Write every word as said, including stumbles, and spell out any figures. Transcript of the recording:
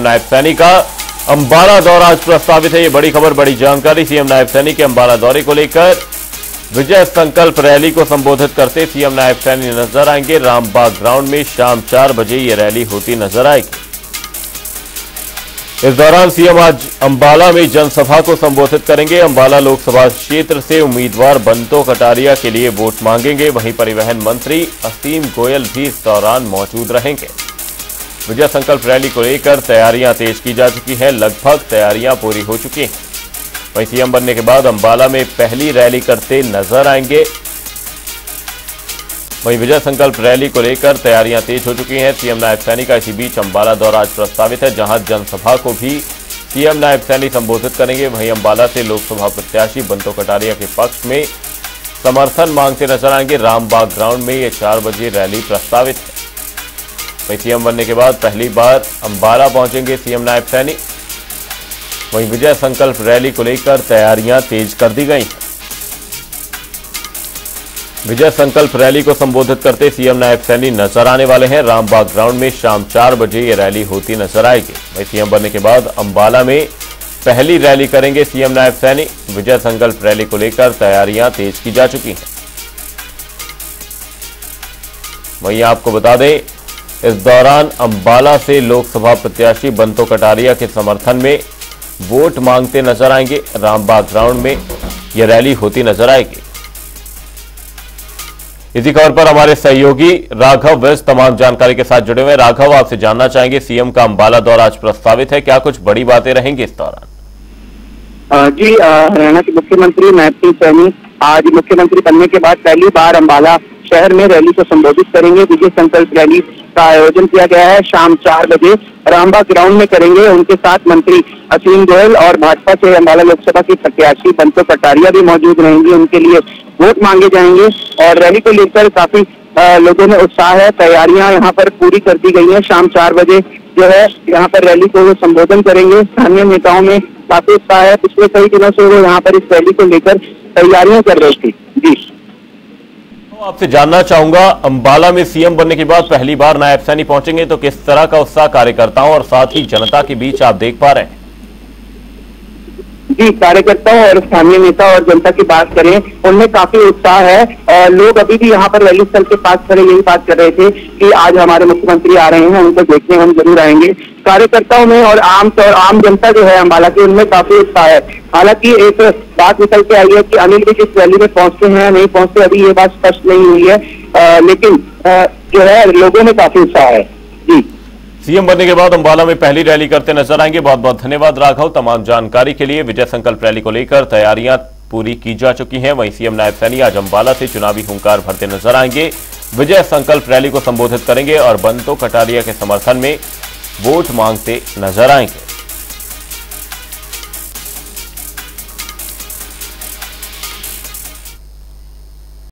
नायब सैनी का अंबाला दौरा आज प्रस्तावित है। ये बड़ी खबर, बड़ी जानकारी। सीएम नायब सैनी के अंबाला दौरे को लेकर विजय संकल्प रैली को संबोधित करते सीएम नायब सैनी नजर आएंगे। रामबाग ग्राउंड में शाम चार बजे ये रैली होती नजर आएगी। इस दौरान सीएम आज अंबाला में जनसभा को संबोधित करेंगे। अंबाला लोकसभा क्षेत्र से उम्मीदवार बंतो कटारिया के लिए वोट मांगेंगे। वहीं परिवहन मंत्री असीम गोयल भी इस दौरान मौजूद रहेंगे। विजय संकल्प रैली को लेकर तैयारियां तेज की जा चुकी हैं। लगभग तैयारियां पूरी हो चुकी हैं। वहीं सीएम बनने के बाद अंबाला में पहली रैली करते नजर आएंगे। वहीं विजय संकल्प रैली को लेकर तैयारियां तेज हो चुकी हैं। सीएम नायब सैनी का इसी बीच अंबाला दौरा आज प्रस्तावित है, जहां जनसभा को भी सीएम नायब सैनी संबोधित करेंगे। वहीं अंबाला से लोकसभा प्रत्याशी बंतो कटारिया के पक्ष में समर्थन मांगते नजर आएंगे। रामबाग ग्राउंड में ये चार बजे रैली प्रस्तावित है। वहीं सीएम बनने के बाद पहली बार अंबाला पहुंचेंगे सीएम नायब सैनी। वहीं विजय संकल्प रैली को लेकर तैयारियां तेज कर दी गई हैं। विजय संकल्प रैली को संबोधित करते सीएम नायब सैनी नजर आने वाले हैं। रामबाग ग्राउंड में शाम चार बजे ये रैली होती नजर आएगी। वहीं सीएम बनने के बाद अंबाला में पहली रैली करेंगे सीएम नायब सैनी। विजय संकल्प रैली को लेकर तैयारियां तेज की जा चुकी हैं। वहीं आपको बता दें, इस दौरान अंबाला से लोकसभा प्रत्याशी बंतो कटारिया के समर्थन में वोट मांगते नजर आएंगे। रामबाग ग्राउंड में यह रैली होती नजर आएगी। इसी खबर पर हमारे सहयोगी राघव वैस तमाम जानकारी के साथ जुड़े हुए हैं। राघव, आपसे जानना चाहेंगे, सीएम का अंबाला दौरा आज प्रस्तावित है, क्या कुछ बड़ी बातें रहेंगी इस दौरान? जी, हरियाणा के मुख्यमंत्री नायब सिंह सैनी आज मुख्यमंत्री बनने के बाद पहली बार अंबाला शहर में रैली को संबोधित करेंगे। विजय संकल्प रैली का आयोजन किया गया है। शाम चार बजे रामबाग ग्राउंड में करेंगे। उनके साथ मंत्री असीम गोयल और भाजपा से अंबाला लोकसभा की प्रत्याशी बंतो कटारिया भी मौजूद रहेंगी। उनके लिए वोट मांगे जाएंगे और रैली को लेकर काफी लोगों में उत्साह है। तैयारियां यहाँ पर पूरी कर दी गई हैं। शाम चार बजे जो है यहाँ पर रैली को वो संबोधन करेंगे। स्थानीय नेताओं में काफी उत्साह है। पिछले कई दिनों से वो यहाँ पर इस रैली को लेकर तैयारियां कर रहे थे। जी, तो आपसे जानना चाहूंगा, अंबाला में सीएम बनने के बाद पहली बार नायब सैनी पहुंचेंगे, तो किस तरह का उत्साह कार्यकर्ताओं और साथ ही जनता के बीच आप देख पा रहे हैं? जी, कार्यकर्ताओं और स्थानीय नेता और जनता की बात करें, उनमें काफी उत्साह है और लोग अभी भी यहाँ पर रैली स्थल के पास खड़े यही बात कर रहे थे कि आज हमारे मुख्यमंत्री आ रहे हैं, उनको देखने हम जरूर आएंगे। कार्यकर्ताओं में और आम तौर आम जनता जो है अंबाला की, उनमें काफी उत्साह है। हालांकि एक बात निकल के आई है कि अनिल भी जिस रैली में पहुंचते हैं नहीं पहुंचते, अभी ये बात स्पष्ट नहीं हुई है, आ, लेकिन आ, जो है लोगों में काफी उत्साह है। जी, सीएम बनने के बाद अंबाला में पहली रैली करते नजर आएंगे। बहुत बहुत धन्यवाद राघव तमाम जानकारी के लिए। विजय संकल्प रैली को लेकर तैयारियां पूरी की जा चुकी हैं। वहीं सीएम नायब सैनी आज अंबाला से चुनावी हुंकार भरते नजर आएंगे। विजय संकल्प रैली को संबोधित करेंगे और बंतो कटारिया के समर्थन में वोट मांगते नजर आएंगे।